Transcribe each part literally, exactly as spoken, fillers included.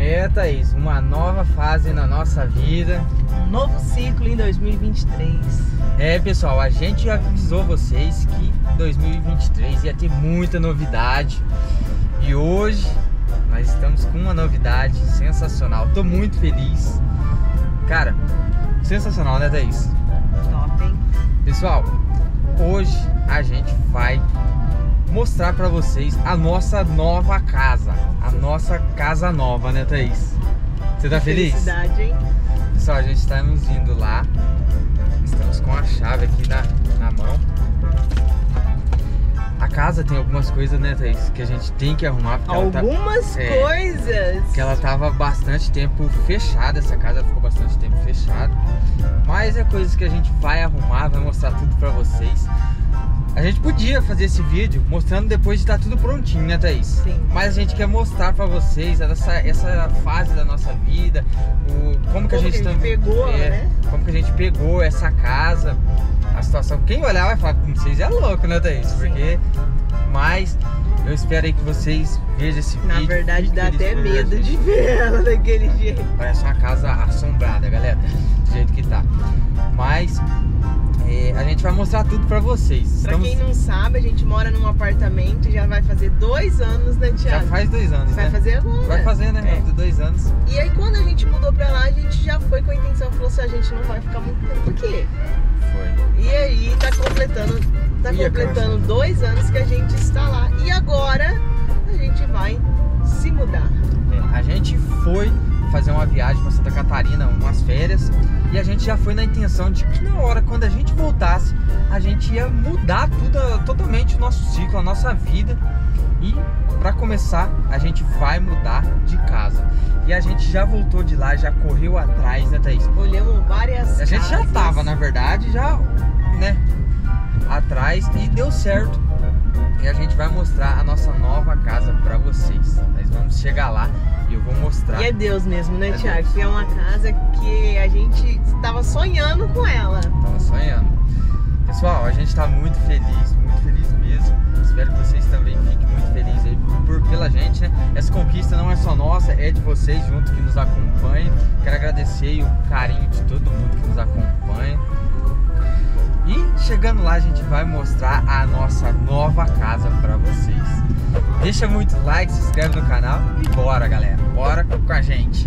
É, Thaís, uma nova fase na nossa vida. Um novo ciclo em dois mil e vinte e três. É, pessoal, a gente já avisou vocês que dois mil e vinte e três ia ter muita novidade. E hoje nós estamos com uma novidade sensacional. Tô muito feliz. Cara, sensacional, né, Thaís? Top, hein? Pessoal, hoje a gente vai mostrar pra vocês a nossa nova casa. A nossa casa nova, né, Thaís? Você tá feliz? Felicidade, hein? Pessoal, a gente estamos indo lá. Estamos com a chave aqui na, na mão. A casa tem algumas coisas, né, Thaís, que a gente tem que arrumar. Algumas ela tá, coisas. É, que ela tava bastante tempo fechada. Essa casa ficou bastante tempo fechada. Mas é coisas que a gente vai arrumar, vai mostrar tudo pra vocês. A gente podia fazer esse vídeo mostrando depois de estar tudo prontinho, né, Thaís? Sim. Mas a gente quer mostrar pra vocês essa, essa fase da nossa vida, o, como, que como a gente, que a gente tam, pegou, é, né? Como que a gente pegou essa casa, a situação. Quem olhar vai falar com vocês é louco, né, Thaís? Sim. Porque, mas eu espero aí que vocês vejam esse Na vídeo. Na verdade dá até ver, medo gente. de ver ela daquele jeito. Parece uma casa assombrada, galera, do jeito que tá. Mas é, a gente vai mostrar tudo pra vocês. Pra Estamos... quem não sabe, a gente mora num apartamento e já vai fazer dois anos, né, Thiago? Já faz dois anos, vai né? fazer agora. Vai fazer, né? É. Vai fazer dois anos. E aí quando a gente mudou pra lá, a gente já foi com a intenção, falou assim, a gente não vai ficar muito tempo aqui. Foi. E aí tá completando, tá Ia, completando dois anos que a gente está lá. E agora a gente vai se mudar. É, a gente foi fazer uma viagem para Santa Catarina, umas férias, e a gente já foi na intenção de que na hora, quando a gente voltasse, a gente ia mudar tudo, totalmente o nosso ciclo, a nossa vida. E para começar, a gente vai mudar de casa. E a gente já voltou de lá, já correu atrás, né, Thaís? Olhamos várias A gente casas. já tava, na verdade, já, né, atrás, e deu certo. E a gente vai mostrar a nossa nova casa pra vocês. Nós vamos chegar lá e eu vou mostrar. E é Deus mesmo, né, É Thiago? Deus. Que é uma casa que a gente estava sonhando com ela. Tava sonhando. Pessoal, a gente tá muito feliz, muito feliz mesmo. Espero que vocês também fiquem muito felizes aí por, pela gente, né? Essa conquista não é só nossa, é de vocês junto que nos acompanham. Quero agradecer o carinho de todo mundo que nos acompanha. E chegando lá a gente vai mostrar a nossa nova casa pra vocês. Deixa muito like, se inscreve no canal e bora, galera. Bora com a gente.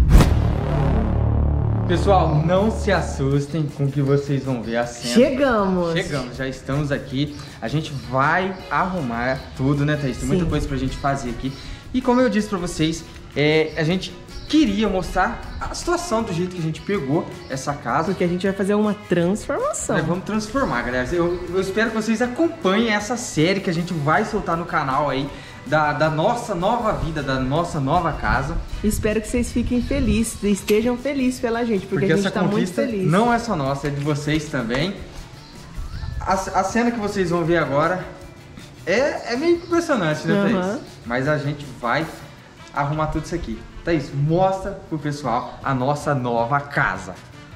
Pessoal, não se assustem com o que vocês vão ver a cena. Chegamos! Chegamos, já estamos aqui. A gente vai arrumar tudo, né, Thaís? Tem muita Sim. coisa pra gente fazer aqui. E como eu disse pra vocês, é, a gente queria mostrar a situação do jeito que a gente pegou essa casa. Porque a gente vai fazer uma transformação. Nós vamos transformar, galera. Eu, eu espero que vocês acompanhem essa série que a gente vai soltar no canal aí. Da, da nossa nova vida, da nossa nova casa. Espero que vocês fiquem felizes, estejam felizes pela gente, porque, Porque a gente essa tá muito conquista feliz. não é só nossa, é de vocês também. A, a cena que vocês vão ver agora é, é meio impressionante, né, Uhum. Thaís? Mas a gente vai arrumar tudo isso aqui. Thaís, mostra pro pessoal a nossa nova casa.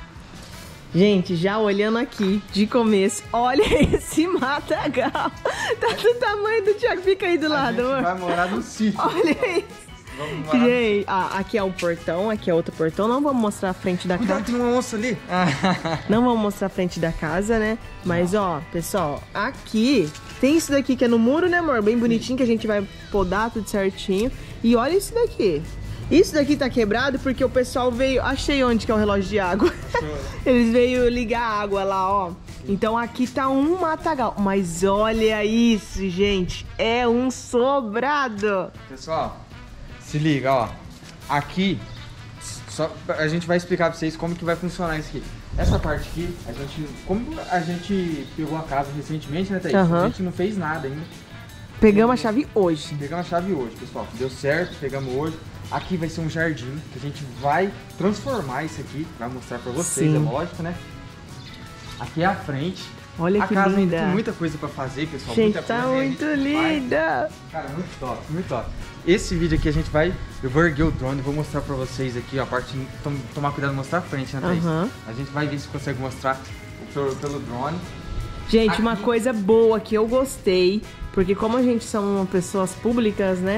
Gente, já olhando aqui de começo, olha esse matagal. Tá do tamanho do Thiago. Fica aí do A lado, gente amor. vai morar no sítio. Olha isso. Vamos morar no... Gente, ah, aqui é um portão, aqui é outro portão. Não vamos mostrar a frente da Cuidado, casa. tem uma onça ali. Não vamos mostrar a frente da casa, né? Mas, ó, pessoal, aqui tem isso daqui que é no muro, né, amor? Bem bonitinho, que a gente vai podar tudo certinho. E olha isso daqui. Isso daqui tá quebrado porque o pessoal veio... Achei onde que é o relógio de água. Eles veio ligar a água lá, ó. Então aqui tá um matagal. Mas olha isso, gente. É um sobrado. Pessoal, se liga, ó. Aqui, só, a gente vai explicar pra vocês como que vai funcionar isso aqui. Essa parte aqui, a gente... Como a gente pegou a casa recentemente, né, Thaís? Uhum. A gente não fez nada ainda. Pegamos a chave hoje. Pegamos a chave hoje, pessoal. Deu certo, pegamos hoje. Aqui vai ser um jardim que a gente vai transformar isso aqui. Vai mostrar pra vocês, Sim. é lógico, né? Aqui é a frente. Olha a que casa ainda linda. tem muita coisa pra fazer, pessoal. Gente, muita tá coisa, né? muito A gente vai- linda. Cara, muito top, muito top. Esse vídeo aqui a gente vai... Eu vou erguer o drone e vou mostrar pra vocês aqui, ó, a parte... Tom, tomar cuidado de mostrar a frente, né, Thaís? Aham. A gente vai ver se consegue mostrar pelo, pelo drone. Gente, Aqui- uma coisa boa que eu gostei, porque como a gente são pessoas públicas, né?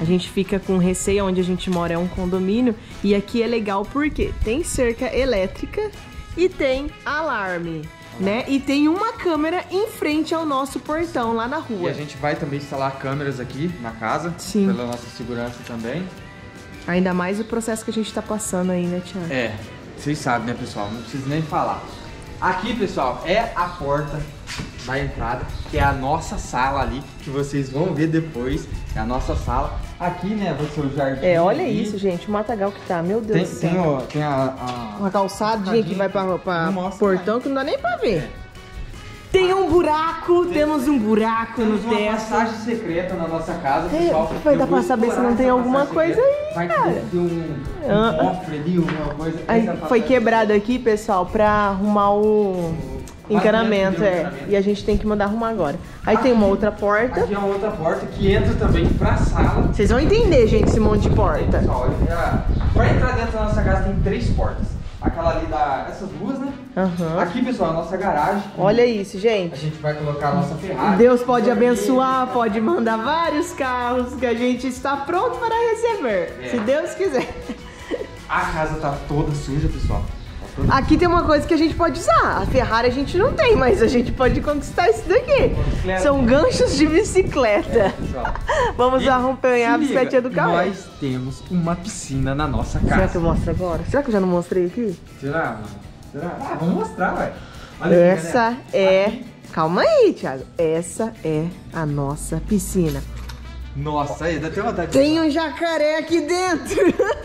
A gente fica com receio, onde a gente mora é um condomínio. E aqui é legal porque tem cerca elétrica e tem alarme, né? E tem uma câmera em frente ao nosso portão lá na rua. E a gente vai também instalar câmeras aqui na casa. Sim. Pela nossa segurança também. Ainda mais o processo que a gente tá passando aí, né, Thiago? É, vocês sabem, né, pessoal? Não preciso nem falar. Aqui, pessoal, é a porta da entrada, que é a nossa sala ali, que vocês vão ver depois. É a nossa sala. Aqui, né, vai ser o jardim. É, olha ali. isso, gente, o matagal que tá, meu Deus Tem, do céu. tem, ó, tem a, a... Uma calçadinha que vai pra, pra Não mostra portão mais. que não dá nem pra ver. É. Tem um buraco, Tem- temos um buraco Temos no uma teto. passagem secreta na nossa casa, É, pessoal. vai Eu dar vou pra saber se explorar não tem essa alguma passagem coisa secreta. aí, Vai que cara. deve ter um, Ah. um cofre ali, alguma coisa. Aí Essa foi passagem- quebrado aqui, pessoal, pra arrumar o encanamento, do é. encanamento. E a gente tem que mandar arrumar agora. Aí tem uma outra porta. Aqui é uma outra porta que entra também pra sala. Vocês vão entender, gente, esse monte de porta. Pessoal, olha, pra entrar dentro da nossa casa tem três portas. Aquela ali da... essas duas, né? Aham. Aqui, pessoal, a nossa garagem. Olha isso, A gente. gente vai colocar a nossa Ferrari. Deus pode Porque- abençoar, pode mandar vários carros que a gente está pronto para receber. É. Se Deus quiser. A casa tá toda suja, pessoal. Tá toda... Aqui tem uma coisa que a gente pode usar. A Ferrari a gente não tem, mas a gente pode conquistar isso daqui. Bicicleta. São ganchos de bicicleta. Pessoal. Vamos E acompanhar a se bicicletinha liga, do carro. Nós temos uma piscina na nossa Será casa. que eu mostro agora? Será que eu já não mostrei aqui? Será, mano? Será? Ah, vamos mostrar, ué. Olha aqui, Essa galera. é... Aqui- Calma aí, Thiago. Essa é a nossa piscina. Nossa, aí dá até vontade de... Tem um jacaré aqui dentro.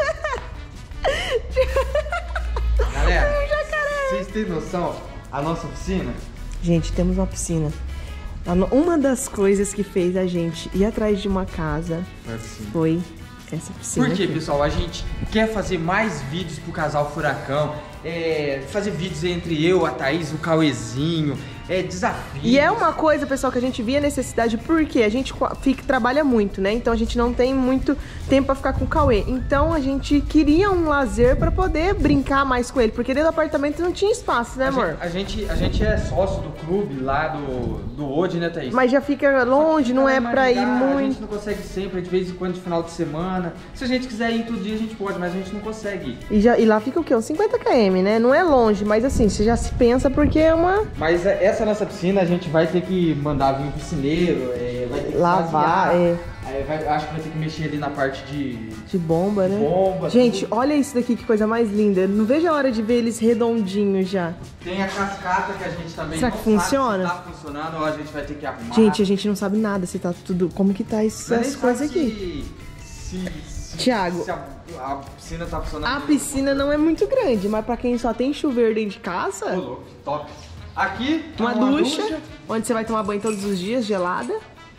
Galera, Tem um jacaré. vocês têm noção? A nossa piscina? Gente, temos uma piscina. A no- Uma das coisas que fez a gente ir atrás de uma casa Foi a piscina. foi essa piscina. Por quê, aqui. pessoal? A gente quer fazer mais vídeos pro casal Furacão, é, fazer vídeos entre eu, a Thaís, o Cauêzinho, é, desafios. E é uma coisa, pessoal, que a gente via necessidade porque a gente qua- fica, trabalha muito, né? Então a gente não tem muito tempo pra ficar com o Cauê. Então a gente queria um lazer pra poder brincar mais com ele, porque dentro do apartamento não tinha espaço, né, a amor? gente, a, gente, a gente é sócio do clube lá do, do Ode, né, Thaís? Mas já fica longe, não é Mas pra ir dá, A gente muito. não consegue sempre, de vez em quando, de final de semana. Se a gente quiser ir todo dia, a gente pode, mas a gente não consegue ir. E, já, e lá fica o quê? Uns cinquenta quilômetros, né? Não é longe, mas assim, você já se pensa porque é uma... Mas é- essa nossa piscina, a gente vai ter que mandar vir um piscineiro, é, vai ter que Lavar, esvaziar. é. Aí vai- acho que vai ter que mexer ali na parte de... De bomba, né? bomba, Gente, tudo. olha isso daqui, que coisa mais linda. Eu não vejo a hora de ver eles redondinhos já. Tem a cascata que a gente também Será não que sabe funciona? se tá funcionando ou a gente vai ter que arrumar. Gente, a gente não sabe nada se tá tudo... Como que tá Nós nem essas sabe coisas aqui. Se, se, se, Thiago, se a, a piscina tá funcionando. A piscina não é muito grande, mas pra quem só tem chuveiro dentro de Ô, casa, louco, top. Aqui, uma, ducha, onde você vai tomar banho todos os dias, gelada.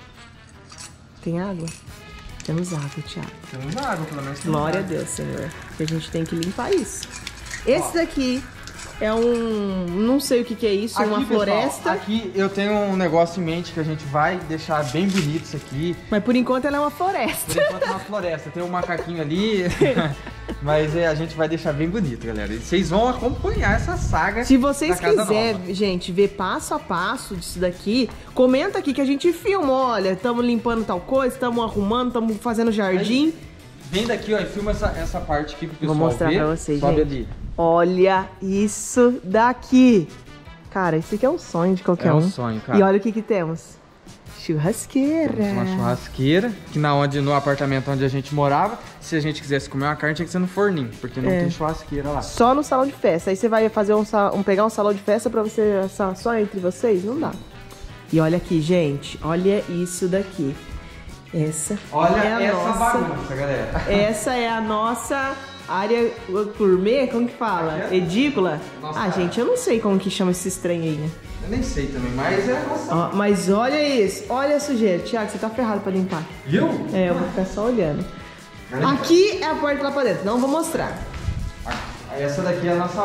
Tem água? Temos água, Thiago. Temos água, pelo menos. temos Glória a água. Deus, Senhor. Que a gente tem que limpar isso. Esse daqui é um... Não sei o que que é isso, Aqui, uma pessoal, floresta. aqui eu tenho um negócio em mente que a gente vai deixar bem bonito isso aqui. Mas por enquanto ela é uma Por floresta. enquanto é uma floresta, tem um macaquinho ali, mas é, a gente vai deixar bem bonito, galera. E vocês vão acompanhar essa saga. Se vocês da casa quiserem, nova. gente, ver passo a passo disso daqui, comenta aqui que a gente filma. Olha, estamos limpando tal coisa, estamos arrumando, estamos fazendo jardim. Vem daqui, ó, e filma essa, essa parte aqui pro pessoal Vou mostrar ver. pra vocês, Sobe gente. ali. Olha isso daqui. Cara, isso aqui é um sonho de qualquer É um um. sonho, cara. E olha o que que temos. Churrasqueira. Temos uma churrasqueira, que na onde, no apartamento onde a gente morava, se a gente quisesse comer uma carne, tinha que ser no forninho, porque não É. tem churrasqueira lá. Só no salão de festa. Aí você vai fazer um, sa- um pegar um salão de festa pra você assar só entre vocês? Não dá. E olha aqui, gente. Olha isso daqui. Essa Olha é a essa nossa. bagunça, galera. Essa é a nossa área gourmet, como que fala? Aqui é? Edícula? Nossa, Ah, cara. gente, eu não sei como que chama esse trem aí, né? Eu nem sei também, mas é a nossa. Ó, mas olha isso, olha a sujeira. Thiago, você tá ferrado pra limpar. Viu? É, eu vou ficar só olhando. Galera, Aqui é a porta lá pra dentro, não vou mostrar. essa daqui é a nossa...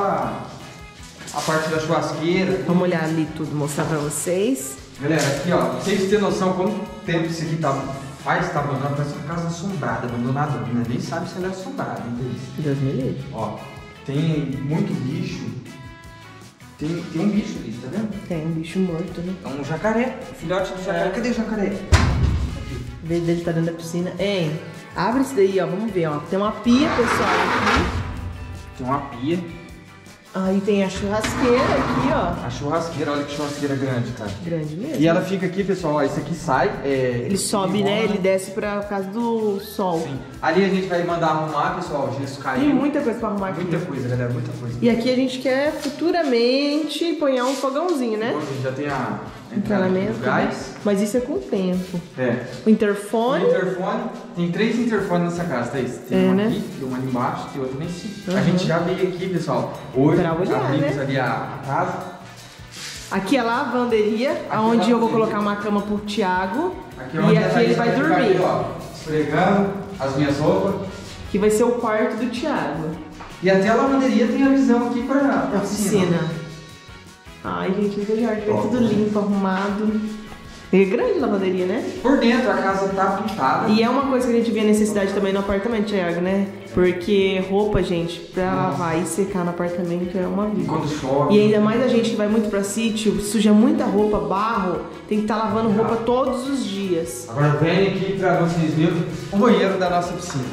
a parte da churrasqueira. Vamos olhar ali tudo, mostrar pra vocês. Galera, aqui ó, pra vocês terem noção quanto tempo isso aqui tá, faz, tá abandonado, parece uma casa assombrada, abandonada, né? Nem sabe se ela é assombrada, entendeu? Deus me livre. Ó, tem muito bicho, tem, tem um bicho ali, tá vendo? Tem um bicho morto, né? É um jacaré, filhote do jacaré, cadê o jacaré? O vez dele tá dentro da piscina. Hein? Abre isso daí, ó. Vamos ver, ó. Tem uma pia, pessoal, aqui. Tem uma pia. Aí tem a churrasqueira aqui, ó. A churrasqueira, olha que churrasqueira grande, cara. Grande mesmo. E ela fica aqui, pessoal, ó, isso aqui sai. É, ele sobe, né? Ele desce pra casa do sol. Sim. Ali a gente vai mandar arrumar, pessoal, o gesso caiu. Tem muita coisa pra arrumar aqui. Muita coisa, galera, muita coisa. E aqui a gente quer futuramente pôr um fogãozinho, né? Bom, a gente já tem a encanamento, gás. Mas isso é com o tempo. É. O interfone. O interfone. Tem três interfones nessa casa, tá isso? Tem é, um né? aqui, tem um ali embaixo, tem outro lá em cima. Uhum. A gente já veio aqui, pessoal. Hoje pra olhar, abrimos né? ali a casa. Aqui é a lavanderia, aqui onde é eu vou colocar uma cama pro Thiago. Aqui é e aqui ele vai dormir. Aqui, ó, esfregando as minhas roupas. Que vai ser o quarto do Thiago. E até a lavanderia tem a visão aqui pra, pra piscina. piscina. Ai, gente, o jardim vai tudo limpo, arrumado. É grande a lavanderia, né? Por dentro a casa tá pintada. E é uma coisa que a gente vê a necessidade também no apartamento, Thiago, né? Porque roupa, gente, pra Nossa. lavar e secar no apartamento é uma vida. Quando chove. E ainda mais a gente que vai muito pra sítio, suja muita roupa, barro, tem que estar tá lavando roupa todos os dias. Agora vem aqui pra vocês verem o banheiro da nossa piscina.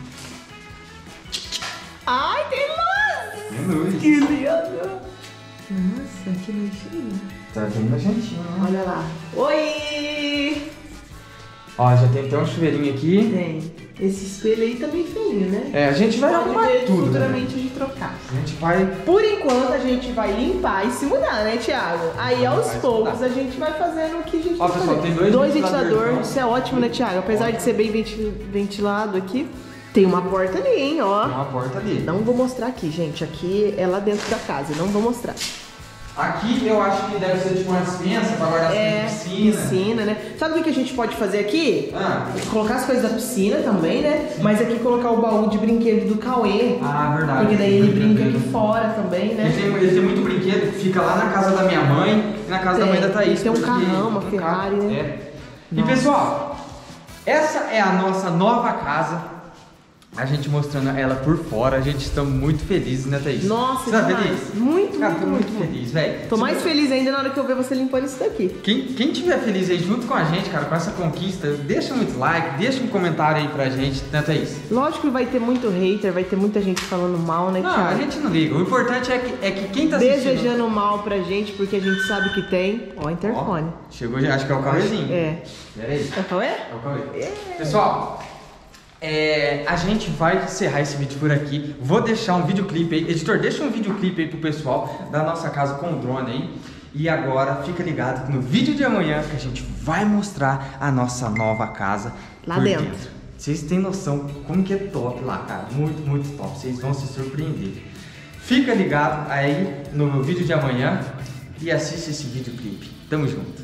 Ai, tem luz! Tem luz. Que lindo! Nossa, que nojinho. Tá bem nojentinho, né? Olha lá. Oi! Ó, já tem até um chuveirinho aqui. Tem. Esse espelho aí tá bem feinho, né? É, a gente vai Pode arrumar ver tudo, futuramente a gente trocar. A gente vai... Por enquanto a gente vai limpar e se mudar, né, Thiago? Aí aos Vai se poucos mudar. a gente vai fazendo o que a gente Ó, vai pessoal, fazer. tem dois dois ventiladores, ventiladores, então. isso é ótimo, né, Thiago? Apesar de ser bem venti- ventilado aqui, tem uma porta ali, hein, ó. Tem uma porta ali. Não vou mostrar aqui, gente. Aqui é lá dentro da casa, não vou mostrar. Aqui eu acho que deve ser tipo uma dispensa pra guardar É, as coisas de piscina. piscina, né? Sabe o que a gente pode fazer aqui? Ah. Colocar as coisas da piscina também, né? Mas aqui colocar o baú de brinquedo do Cauê. Ah, verdade. Porque daí ele brinca aqui fora também, né? Ele tem, ele tem muito brinquedo que fica lá na casa da minha mãe e na casa Tem. da mãe da Thaís. Tem um porque- carrão, uma um Ferrari, carro, né? É. E Nossa. pessoal, essa é a nossa nova casa. A gente mostrando ela por fora, a gente está muito felizes, né, Thaís? Nossa, Você tá demais. feliz? Muito, Cara, muito, tô muito, muito. feliz, velho. Tô Se mais você- feliz ainda na hora que eu ver você limpando isso daqui. Quem, quem tiver feliz aí junto com a gente, cara, com essa conquista, deixa muito like, deixa um comentário aí pra gente, né, Thaís? Lógico que vai ter muito hater, vai ter muita gente falando mal, né, Não, a Thiago? gente não liga. O importante é que, é que quem tá assistindo... Desejando mal pra gente, porque a gente sabe que tem. Ó, interfone. Ó, chegou, já, acho que é o Cauêzinho. É. Pera aí. É o Cauê? É o Cauê. Pessoal, é, a gente vai encerrar esse vídeo por aqui. Vou deixar um videoclipe aí. Editor, deixa um videoclipe aí pro pessoal da nossa casa com o drone aí. E agora fica ligado que no vídeo de amanhã que a gente vai mostrar a nossa nova casa Lá por dentro. Vocês têm noção como que é top lá, cara. Muito, muito top. Vocês vão se surpreender. Fica ligado aí no vídeo de amanhã e assiste esse videoclipe. Tamo junto.